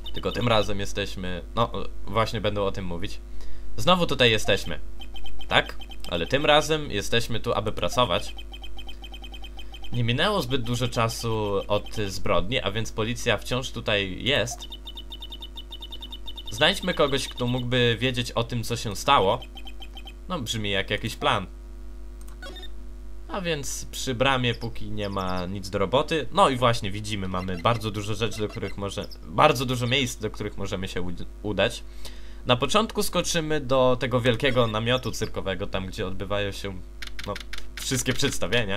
Tylko tym razem jesteśmy... No, właśnie będę o tym mówić. Znowu tutaj jesteśmy. Tak? Ale tym razem jesteśmy tu, aby pracować. Nie minęło zbyt dużo czasu od zbrodni, a więc policja wciąż tutaj jest. Znajdźmy kogoś, kto mógłby wiedzieć o tym, co się stało. No, brzmi jak jakiś plan. A więc przy bramie, póki nie ma nic do roboty. No i właśnie widzimy, mamy bardzo dużo rzeczy, do których bardzo dużo miejsc, do których możemy się udać. Na początku skoczymy do tego wielkiego namiotu cyrkowego, tam gdzie odbywają się, no, wszystkie przedstawienia.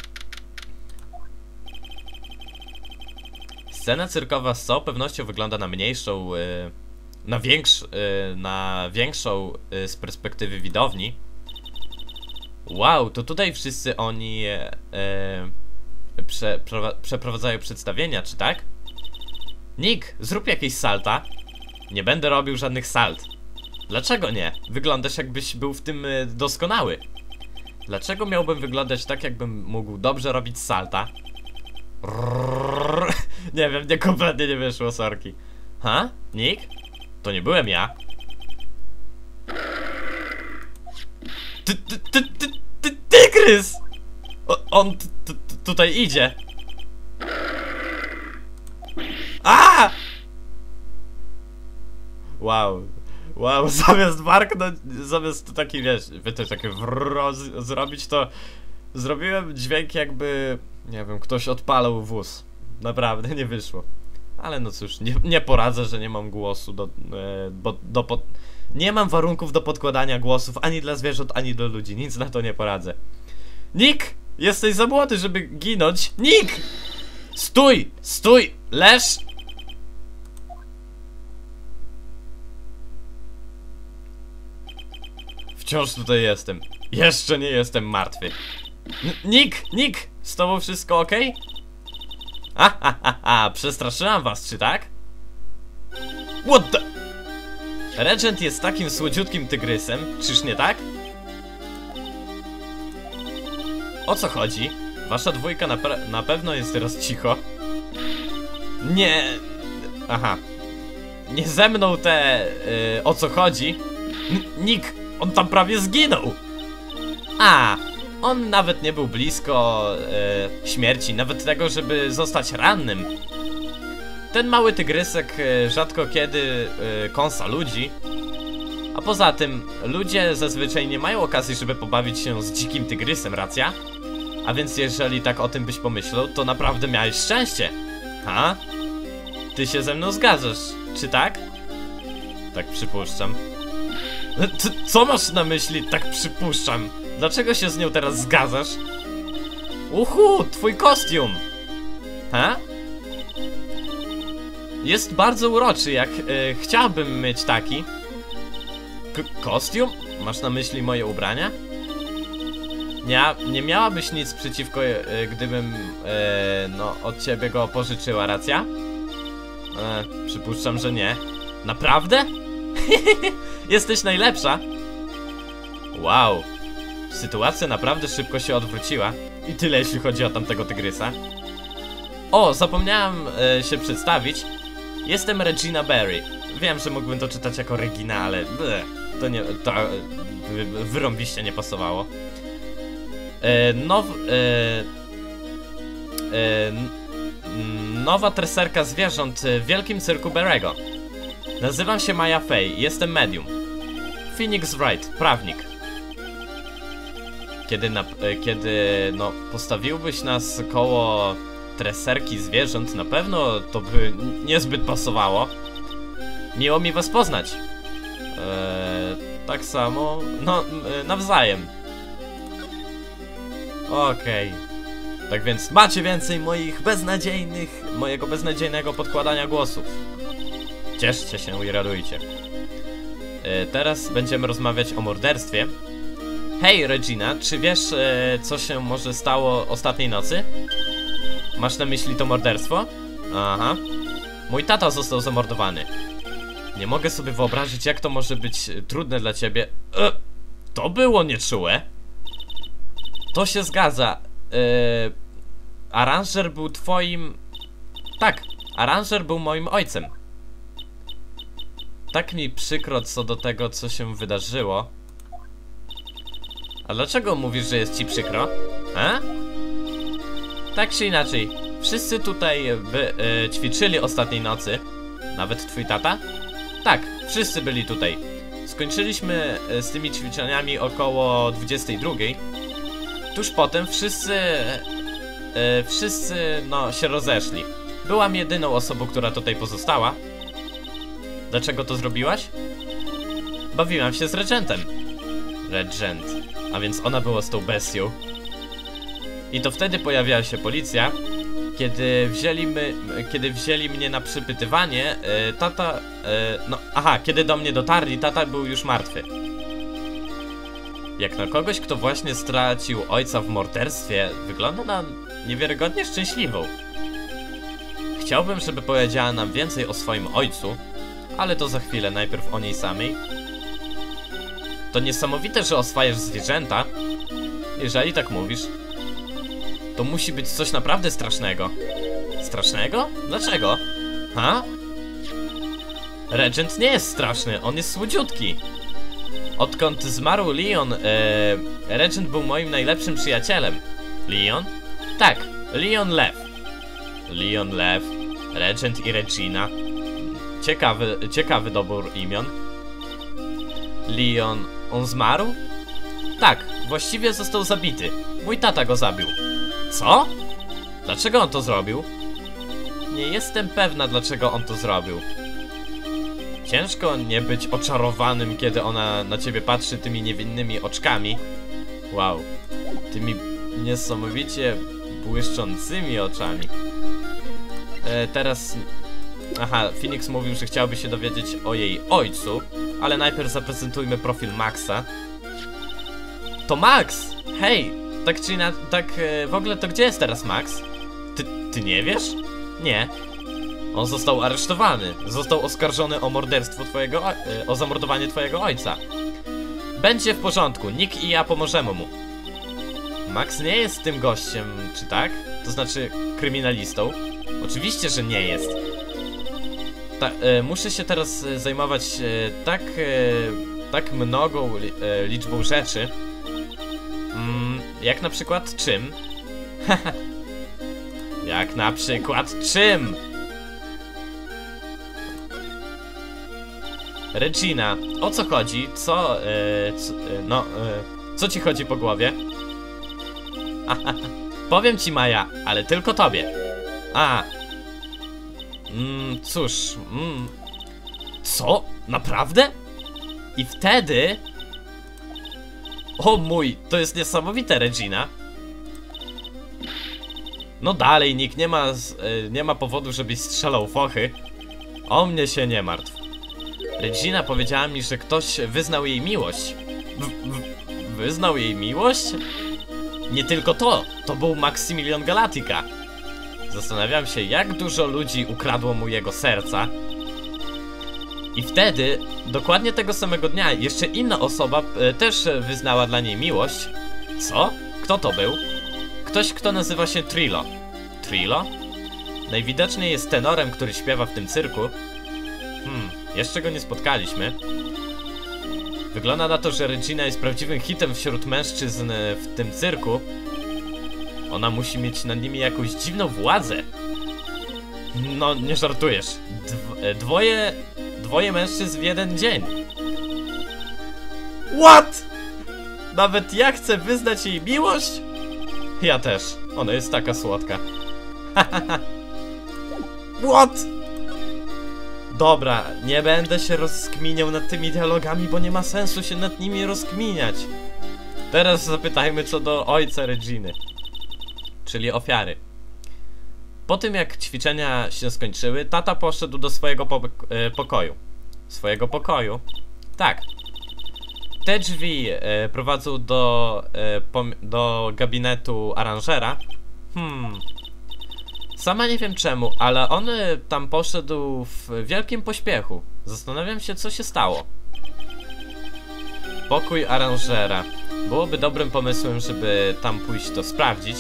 Scena cyrkowa z całą pewnością wygląda na mniejszą, na większą z perspektywy widowni. Wow, to tutaj wszyscy oni przeprowadzają przedstawienia, czy tak? Nick, zrób jakieś salta. Nie będę robił żadnych salt. Dlaczego nie? Wyglądasz, jakbyś był w tym doskonały. Dlaczego miałbym wyglądać tak, jakbym mógł dobrze robić salta? Nie wiem, nie, kompletnie nie wyszło, sorki. Ha? Nick? To nie byłem ja. Tygrys! On tutaj idzie. A! Wow. Wow, zamiast warknąć, zamiast taki, wiesz, takie zrobić, to zrobiłem dźwięk, jakby, nie wiem, ktoś odpalał wóz. Naprawdę, nie wyszło. Ale no cóż, nie poradzę, że nie mam głosu nie mam warunków do podkładania głosów ani dla zwierząt, ani do ludzi. Nic na to nie poradzę. Nick! Jesteś za młody, żeby ginąć. Nick! Stój! Stój! Leż! Wciąż tutaj jestem. Jeszcze nie jestem martwy. Nick! Nick! Z tobą wszystko ok? Przestraszyłam was, czy tak? What the... Regent jest takim słodziutkim tygrysem, czyż nie tak? O co chodzi? Wasza dwójka na pewno jest teraz cicho. Nie... Aha. Nie ze mną o co chodzi? Nick, on tam prawie zginął! On nawet nie był blisko śmierci, nawet tego, żeby zostać rannym. Ten mały tygrysek rzadko kiedy kąsa ludzi. A poza tym, ludzie zazwyczaj nie mają okazji, żeby pobawić się z dzikim tygrysem, racja? A więc jeżeli tak o tym byś pomyślał, to naprawdę miałeś szczęście. Ha? Ty się ze mną zgadzasz, czy tak? Tak przypuszczam. Co masz na myśli, tak przypuszczam? Dlaczego się z nią teraz zgadzasz? Twój kostium! Ha? Jest bardzo uroczy, jak chciałbym mieć taki. Kostium? Masz na myśli moje ubrania? Nie miałabyś nic przeciwko, gdybym, no, od ciebie go pożyczyła, racja? Przypuszczam, że nie. Naprawdę? Jesteś najlepsza. Wow. Sytuacja naprawdę szybko się odwróciła. I tyle, jeśli chodzi o tamtego tygrysa. O, zapomniałam się przedstawić. Jestem Regina Berry. Wiem, że mógłbym to czytać jako Regina, ale to wyrąbiście nie pasowało. Nowa treserka zwierząt w wielkim cyrku Berry'ego. Nazywam się Maya Fey, jestem medium. Phoenix Wright, prawnik. Kiedy postawiłbyś nas koło treserki zwierząt, na pewno to by niezbyt pasowało. Miło mi was poznać. Tak samo, nawzajem. Okej. Tak więc macie więcej mojego beznadziejnego podkładania głosów. Cieszcie się i radujcie. Teraz będziemy rozmawiać o morderstwie. Hej Regina, czy wiesz, co się może stało ostatniej nocy? Masz na myśli to morderstwo? Aha. Mój tata został zamordowany. Nie mogę sobie wyobrazić, jak to może być trudne dla ciebie. To było nieczułe. To się zgadza. Aranżer był twoim... Tak, aranżer był moim ojcem. tak mi przykro co do tego, co się wydarzyło. A dlaczego mówisz, że jest ci przykro? A? Tak czy inaczej, wszyscy tutaj ćwiczyli ostatniej nocy. Nawet twój tata? Tak, wszyscy byli tutaj. Skończyliśmy z tymi ćwiczeniami około 22. Tuż potem wszyscy no się rozeszli. Byłam jedyną osobą, która tutaj pozostała. Dlaczego to zrobiłaś? Bawiłam się z Regentem. Regent. A więc ona była z tą bestią. I to wtedy pojawiła się policja. Kiedy wzięli mnie na przypytywanie, tata... kiedy do mnie dotarli, tata był już martwy. Jak na kogoś, kto właśnie stracił ojca w morderstwie, wygląda na niewiarygodnie szczęśliwą. Chciałbym, żeby powiedziała nam więcej o swoim ojcu, ale to za chwilę, najpierw o niej samej. To niesamowite, że oswajasz zwierzęta. Jeżeli tak mówisz, to musi być coś naprawdę strasznego. Strasznego? Dlaczego? Ha? Regent nie jest straszny, on jest słodziutki. Odkąd zmarł Leon, Regent był moim najlepszym przyjacielem. Leon? Tak, Leon Lew. Leon Lew, Regent i Regina. Ciekawy dobór imion. Leon, on zmarł? Tak, właściwie został zabity. Mój tata go zabił. Co? Dlaczego on to zrobił? Nie jestem pewna, dlaczego on to zrobił. Ciężko nie być oczarowanym, kiedy ona na ciebie patrzy tymi niewinnymi oczkami. Wow, tymi niesamowicie błyszczącymi oczami. Teraz... Aha, Phoenix mówił, że chciałby się dowiedzieć o jej ojcu, ale najpierw zaprezentujmy profil Maxa. To Max! Hej! W ogóle to gdzie jest teraz Max? Ty nie wiesz? Nie. On został aresztowany. Został oskarżony o morderstwo o zamordowanie twojego ojca. Będzie w porządku, Nick i ja pomożemy mu. Max nie jest tym gościem, czy tak? To znaczy kryminalistą? Oczywiście, że nie jest. Muszę się teraz zajmować tak mnogą liczbą rzeczy. Jak na przykład czym? Jak na przykład czym? Regina, o co chodzi? Co ci chodzi po głowie? Powiem ci, Maja, ale tylko tobie. Cóż, Co? Naprawdę? I wtedy... O mój, to jest niesamowite, Regina. No dalej, Nick, nie ma powodu, żebyś strzelał fochy. O mnie się nie martw. Regina powiedziała mi, że ktoś wyznał jej miłość. Wyznał jej miłość? Nie tylko to był Maximilian Galactica. Zastanawiam się, jak dużo ludzi ukradło mu jego serca. I wtedy, dokładnie tego samego dnia, jeszcze inna osoba też wyznała dla niej miłość. Co? Kto to był? Ktoś, kto nazywa się Trilo. Trilo? Najwidoczniej jest tenorem, który śpiewa w tym cyrku. Jeszcze go nie spotkaliśmy. Wygląda na to, że Regina jest prawdziwym hitem wśród mężczyzn w tym cyrku. Ona musi mieć nad nimi jakąś dziwną władzę. No, nie żartujesz. Dwoje mężczyzn w jeden dzień. What? Nawet ja chcę wyznać jej miłość? Ja też. Ona jest taka słodka. What? Dobra, nie będę się rozkminiał nad tymi dialogami, bo nie ma sensu się nad nimi rozkminiać. Teraz zapytajmy co do ojca Reginy, czyli ofiary. Po tym jak ćwiczenia się skończyły, tata poszedł do swojego pokoju. Swojego pokoju? Tak. Te drzwi prowadzą do gabinetu aranżera. Sama nie wiem czemu, ale on tam poszedł w wielkim pośpiechu. Zastanawiam się, co się stało. Pokój aranżera. Byłoby dobrym pomysłem, żeby tam pójść to sprawdzić.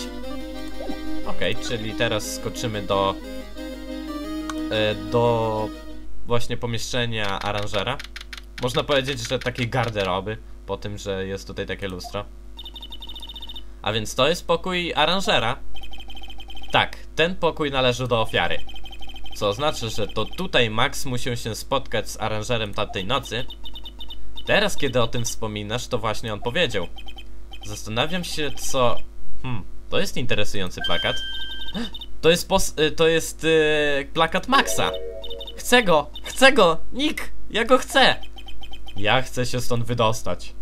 Okej, czyli teraz skoczymy do właśnie pomieszczenia aranżera. Można powiedzieć, że takiej garderoby, po tym, że jest tutaj takie lustro. A więc to jest pokój aranżera. Tak, ten pokój należy do ofiary. Co oznacza, że to tutaj Max musiał się spotkać z aranżerem tamtej nocy. Teraz, kiedy o tym wspominasz, to właśnie on powiedział. Zastanawiam się, co... to jest interesujący plakat. To jest plakat Maxa. Chcę go! Nick! Ja go chcę! Ja chcę się stąd wydostać.